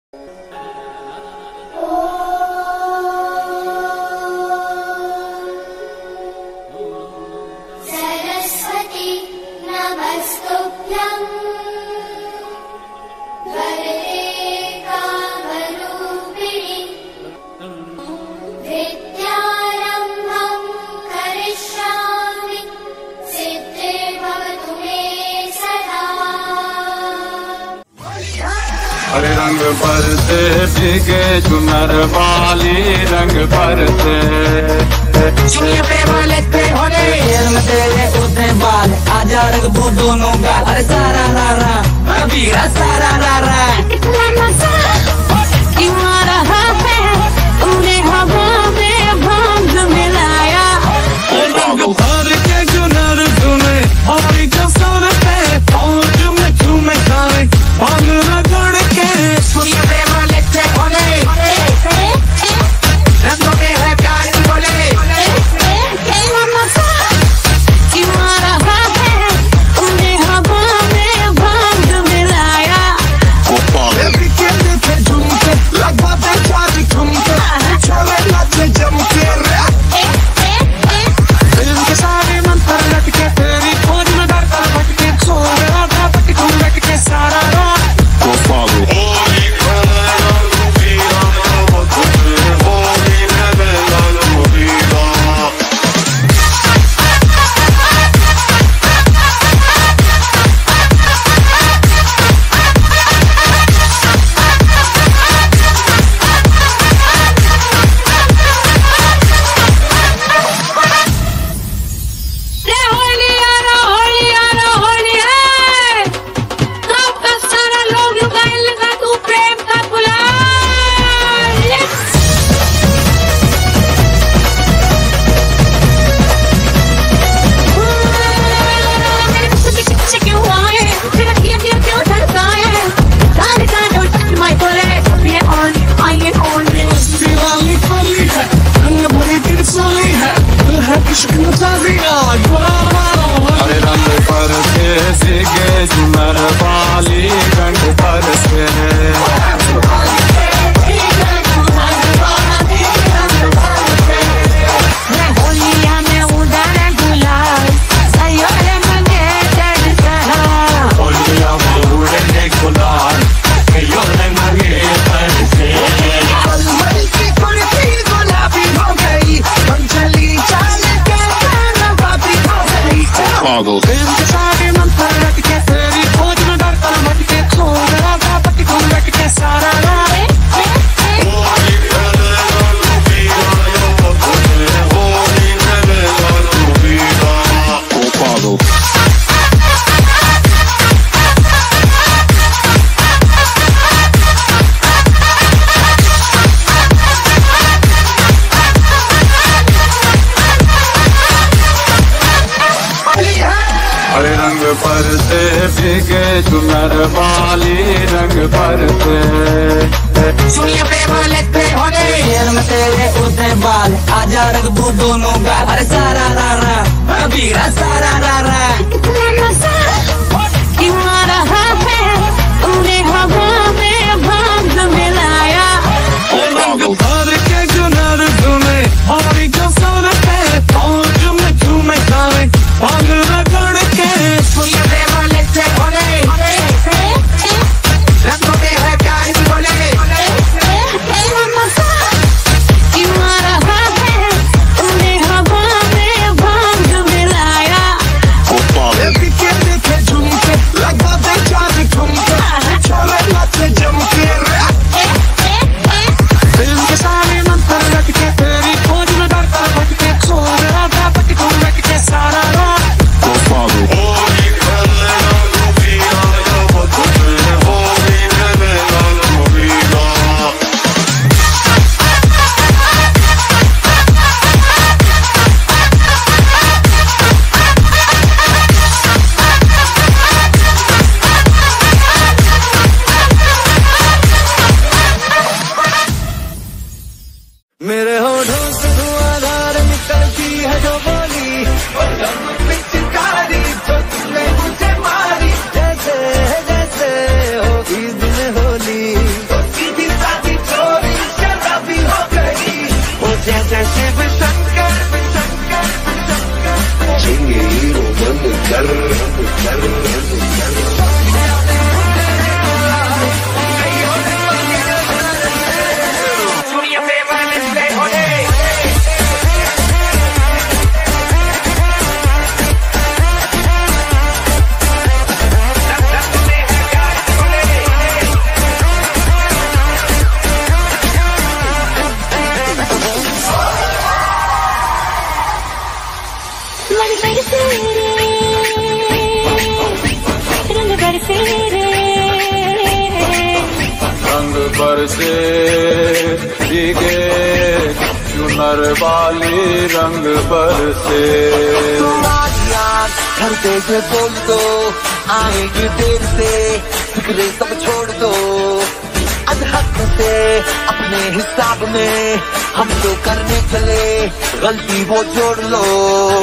सरस्वती नमस्तुभ्यं वरदे कामरूपिणि विद्यारम्भं करिष्यामि सिद्धिर्भवतु मे सदा। हरे रंग बरसे भीगे चुनर वाली रंग बरसे सुनिए प्रेम लेते होने तेरे उतने बाल आजा रंग भू दोनों गाल अरे सारा रारा कबीरा सारा रारा कितना मजा क्यों आ रहा है तुमने हवा में भांग मिलाया। हर के चुनर सुने और कसर पे फौज में झूमे गाए भांग रगड़ के। सुनिए प्रेम लेते होने रंगों में है प्यार बोले कितना मजा क्यों आ रहा है तुमने हवा में भांग मिलाया। कहते थे झुमके लगवा दे चार झुमके चले नाचे जमके फिल्म के सारे मंत्र लटके तेरी खोज में डरता भटके सो रहा था पटकूं लटके सारा रात को पागल हरे रंग बरसे भीगे चुनर वाली रंग बरसे पागल फिल्म के सारे मंत्र लटके तेरी खोज में डरता भटके सो रहा था पटकूं लटके सारा रात पागल। हरे रंग बरसे भीगे चुनर वाली रंग बरसे सुनिए प्रेम लेते होने तेरे उतने बाल आजा रंग भू दोनों गाल अरे सारा रारा कबीरा सारा रारा कितना मजा क्यों आ रहा है तुमने हवा में भांग मिलाया। हर के चुनर सुने और कसर पे फौज में झूमे गाए भांग रगड़ के। सुनिए प्रेम लेते होने रंगों में है प्यार बोले कितना मजा क्यों आ रहा है तुमने हवा में भांग मिलाया। कहते देखेंगे हीरो बनकर रंग बरसे भीगे चुनर वाली रंग बरसे घर पे ये बोल दो आएगी देर से फिक्रे सब छोड़ दो अधहक से अपने हिसाब में हम तो करने चले गलती वो जोड़ लो